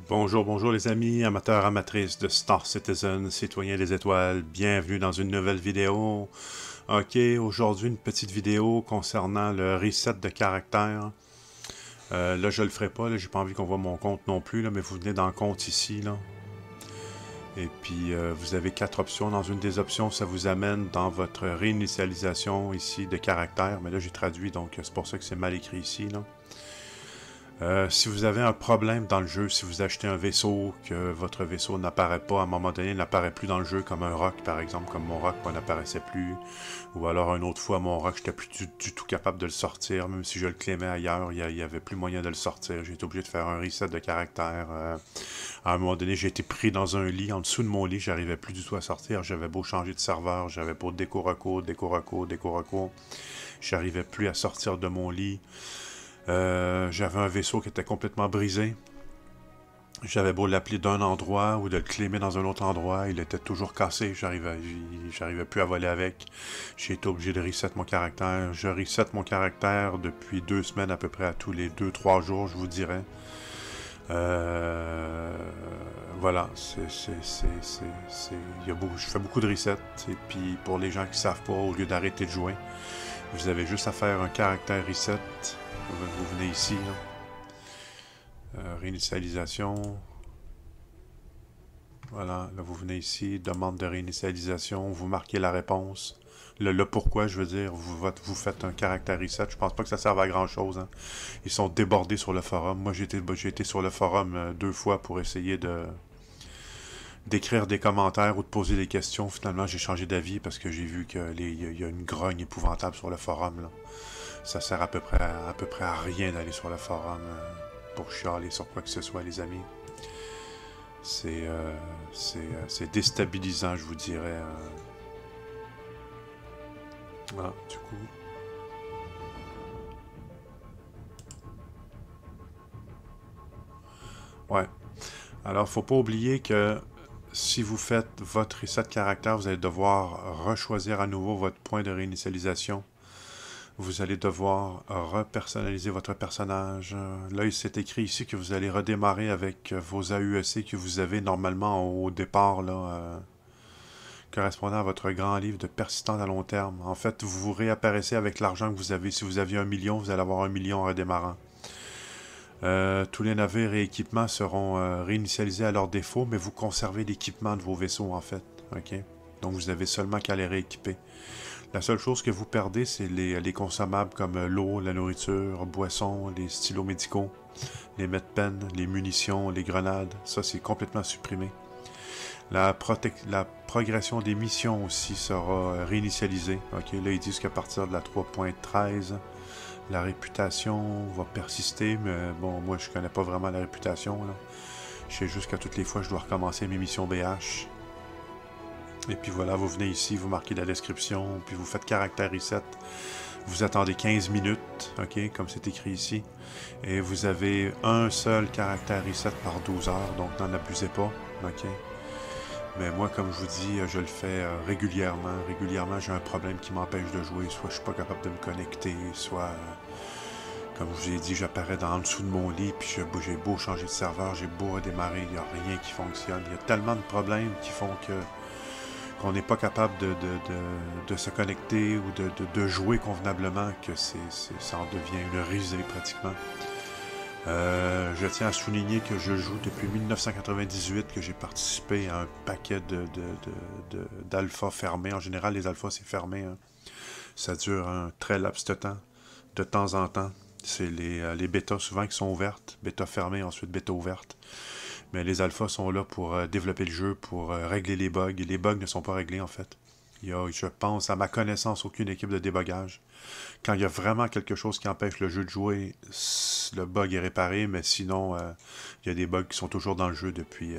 Bonjour, bonjour les amis, amateurs, amatrices de Star Citizen, citoyens des étoiles, bienvenue dans une nouvelle vidéo. Ok, aujourd'hui une petite vidéo concernant le reset de caractère. Là je le ferai pas, j'ai pas envie qu'on voit mon compte non plus, là, mais vous venez dans le compte ici, là. Et puis vous avez 4 options. Dans une des options, ça vous amène dans votre réinitialisation ici de caractère. Mais là j'ai traduit, donc c'est pour ça que c'est mal écrit ici, là. Si vous avez un problème dans le jeu, si vous achetez un vaisseau, que votre vaisseau n'apparaît pas, à un moment donné, n'apparaît plus dans le jeu, comme un rock par exemple, comme mon rock, n'apparaissait plus, ou alors une autre fois, mon rock, j'étais plus du tout capable de le sortir, même si je le claimais ailleurs, il y avait plus moyen de le sortir, j'ai été obligé de faire un reset de caractère. À un moment donné, j'ai été pris dans un lit, en dessous de mon lit, j'arrivais plus du tout à sortir, j'avais beau changer de serveur, j'avais beau déco-reco, j'arrivais plus à sortir de mon lit. J'avais un vaisseau qui était complètement brisé. J'avais beau l'appeler d'un endroit ou de le claimer dans un autre endroit, il était toujours cassé, j'arrivais plus à voler avec. J'ai été obligé de reset mon caractère. Je reset mon caractère depuis 2 semaines à peu près, à tous les 2-3 jours, je vous dirais. Voilà, je fais beaucoup de resets. Et puis pour les gens qui savent pas, au lieu d'arrêter de jouer, vous avez juste à faire un caractère reset. Vous venez ici, là. Réinitialisation. Voilà, là vous venez ici, demande de réinitialisation, vous marquez la réponse. Le pourquoi, je veux dire, vous faites un caractère reset. Je pense pas que ça serve à grand chose. Hein. Ils sont débordés sur le forum. Moi, j'ai été sur le forum 2 fois pour essayer d'écrire des commentaires ou de poser des questions. Finalement, j'ai changé d'avis parce que j'ai vu qu'il y a une grogne épouvantable sur le forum. Là. Ça sert à peu près à rien d'aller sur le forum pour chialer sur quoi que ce soit, les amis. C'est déstabilisant, je vous dirais. Voilà, du coup. Ouais. Alors, faut pas oublier que si vous faites votre reset de caractère, vous allez devoir rechoisir à nouveau votre point de réinitialisation. Vous allez devoir repersonnaliser votre personnage. Là, il s'est écrit ici que vous allez redémarrer avec vos AUEC que vous avez normalement au départ, là, correspondant à votre grand livre de persistance à long terme. En fait, vous vous réapparaissez avec l'argent que vous avez. Si vous aviez 1 million, vous allez avoir 1 million en redémarrant. Tous les navires et équipements seront réinitialisés à leur défaut, mais vous conservez l'équipement de vos vaisseaux, en fait. OK? Donc, vous avez seulement qu'à les rééquiper. La seule chose que vous perdez, c'est les consommables comme l'eau, la nourriture, boissons, les stylos médicaux, les mets-de-peine, les munitions, les grenades. Ça, c'est complètement supprimé. La progression des missions aussi sera réinitialisée. Ok, là, ils disent qu'à partir de la 3.13, la réputation va persister, mais bon, moi, je connais pas vraiment la réputation. Là. Je sais juste qu'à toutes les fois, je dois recommencer mes missions BH. Et puis voilà, vous venez ici, vous marquez la description, puis vous faites caractère reset. Vous attendez 15 minutes, ok, comme c'est écrit ici. Et vous avez un seul caractère reset par 12 heures, donc n'en abusez pas, ok. Mais moi, comme je vous dis, je le fais régulièrement. Régulièrement, j'ai un problème qui m'empêche de jouer. Soit je suis pas capable de me connecter, soit, comme je vous ai dit, j'apparais en dessous de mon lit, puis j'ai beau changer de serveur, j'ai beau redémarrer, il n'y a rien qui fonctionne. Il y a tellement de problèmes qui font qu'on n'est pas capable de se connecter ou de jouer convenablement, que ça en devient une risée pratiquement. Je tiens à souligner que je joue depuis 1998, que j'ai participé à un paquet d'alphas fermés. En général, les alphas, c'est fermé. Hein. Ça dure un très laps de temps en temps. C'est les bêtas souvent qui sont ouvertes. Bêta fermée, ensuite bêta ouverte. Mais les alphas sont là pour développer le jeu, pour régler les bugs. Et les bugs ne sont pas réglés, en fait. Il y a, je pense, à ma connaissance, aucune équipe de débogage. Quand il y a vraiment quelque chose qui empêche le jeu de jouer, le bug est réparé, mais sinon, il y a des bugs qui sont toujours dans le jeu depuis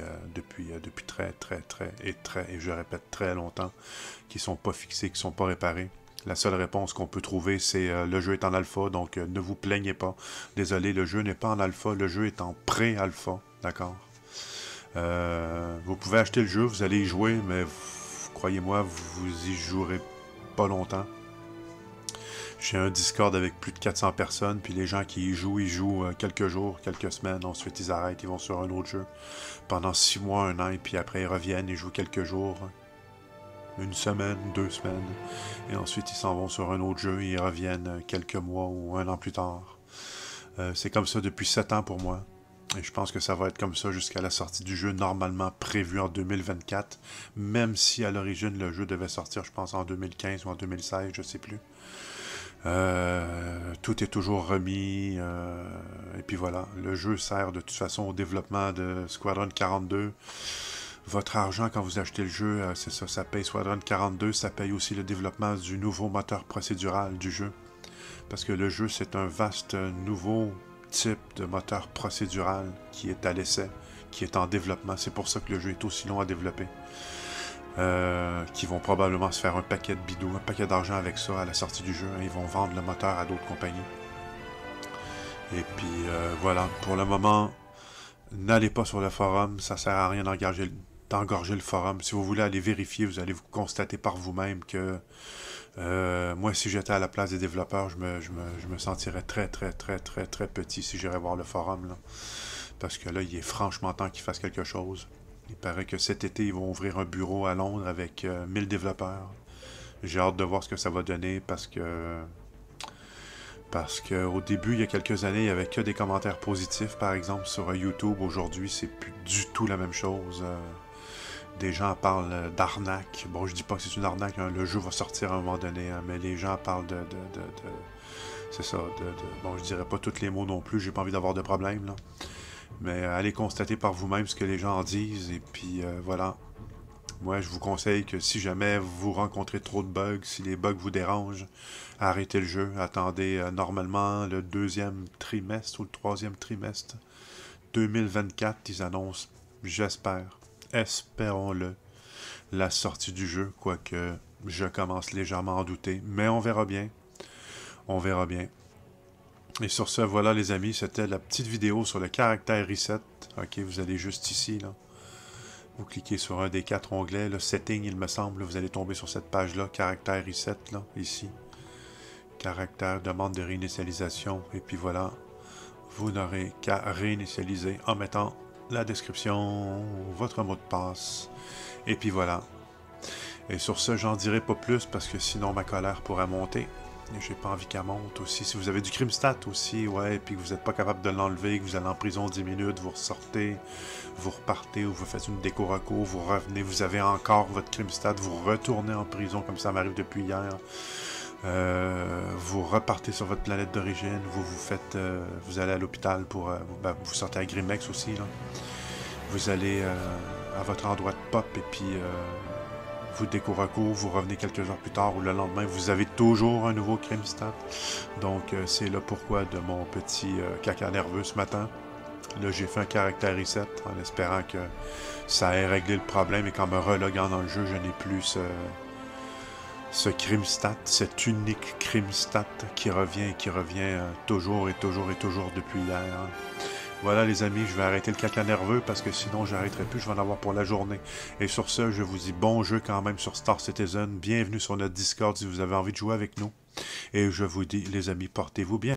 très, et je répète, très longtemps, qui sont pas fixés, qui sont pas réparés. La seule réponse qu'on peut trouver, c'est le jeu est en alpha, donc ne vous plaignez pas. Désolé, le jeu n'est pas en alpha, le jeu est en pré-alpha, d'accord? Vous pouvez acheter le jeu, vous allez y jouer, mais croyez-moi, vous y jouerez pas longtemps. J'ai un Discord avec plus de 400 personnes, puis les gens qui y jouent, ils jouent quelques jours, quelques semaines, ensuite ils arrêtent, ils vont sur un autre jeu pendant 6 mois, 1 an, et puis après ils reviennent, ils jouent quelques jours, 1 semaine, 2 semaines, et ensuite ils s'en vont sur un autre jeu, et ils reviennent quelques mois ou 1 an plus tard. C'est comme ça depuis 7 ans pour moi. Et je pense que ça va être comme ça jusqu'à la sortie du jeu, normalement prévu en 2024, même si à l'origine le jeu devait sortir, je pense, en 2015 ou en 2016, je sais plus. Tout est toujours remis, et puis voilà, le jeu sert de toute façon au développement de Squadron 42. Votre argent quand vous achetez le jeu, c'est ça, ça paye Squadron 42, ça paye aussi le développement du nouveau moteur procédural du jeu. Parce que le jeu, c'est un vaste nouveau type de moteur procédural qui est à l'essai, qui est en développement. C'est pour ça que le jeu est aussi long à développer. Qui vont probablement se faire un paquet de bidous, un paquet d'argent avec ça à la sortie du jeu. Ils vont vendre le moteur à d'autres compagnies. Et puis voilà, pour le moment, n'allez pas sur le forum, ça sert à rien d'engorger le forum. Si vous voulez aller vérifier, vous allez vous constater par vous-même que moi, si j'étais à la place des développeurs, je me sentirais très petit si j'irais voir le forum, là. Parce que là, il est franchement temps qu'ils fassent quelque chose. Il paraît que cet été, ils vont ouvrir un bureau à Londres avec 1000 développeurs. J'ai hâte de voir ce que ça va donner parce que au début, il y a quelques années, il n'y avait que des commentaires positifs, par exemple, sur YouTube. Aujourd'hui, c'est plus du tout la même chose. Des gens parlent d'arnaque. Bon, je dis pas que c'est une arnaque, hein, le jeu va sortir à un moment donné, hein, mais les gens parlent c'est ça, bon, je dirais pas tous les mots non plus, j'ai pas envie d'avoir de problème, là. Mais allez constater par vous-même ce que les gens en disent, et puis voilà. Moi, je vous conseille que si jamais vous rencontrez trop de bugs, si les bugs vous dérangent, arrêtez le jeu. Attendez normalement le 2e trimestre ou le 3e trimestre 2024, ils annoncent, j'espère, espérons-le, la sortie du jeu, quoique je commence légèrement à en douter. Mais on verra bien. On verra bien. Et sur ce, voilà les amis, c'était la petite vidéo sur le caractère reset. Ok, vous allez juste ici, là. Vous cliquez sur un des 4 onglets, le setting, il me semble, vous allez tomber sur cette page-là, caractère reset, là, ici. Caractère, demande de réinitialisation, et puis voilà. Vous n'aurez qu'à réinitialiser en mettant la description, votre mot de passe, et puis voilà. Et sur ce, j'en dirai pas plus, parce que sinon ma colère pourrait monter. Et j'ai pas envie qu'elle monte aussi. Si vous avez du CrimStat aussi, ouais, et puis que vous n'êtes pas capable de l'enlever, que vous allez en prison 10 minutes, vous ressortez, vous repartez, ou vous faites une déco recours, vous revenez, vous avez encore votre CrimStat, vous retournez en prison, comme ça m'arrive depuis hier. Vous repartez sur votre planète d'origine, vous allez à l'hôpital pour, vous sortez à Grimex aussi, là. Vous allez à votre endroit de pop, et puis vous découvrez court, vous revenez quelques heures plus tard ou le lendemain, vous avez toujours un nouveau CrimStat. Donc, c'est le pourquoi de mon petit caca nerveux ce matin. Là, j'ai fait un caractère reset en espérant que ça ait réglé le problème et qu'en me reloguant dans le jeu, je n'ai plus ce CrimStat, cet unique CrimStat qui revient toujours et toujours et toujours depuis hier. Voilà les amis, je vais arrêter le caca nerveux parce que sinon j'arrêterai plus, je vais en avoir pour la journée. Et sur ce, je vous dis bon jeu quand même sur Star Citizen. Bienvenue sur notre Discord si vous avez envie de jouer avec nous. Et je vous dis les amis, portez-vous bien.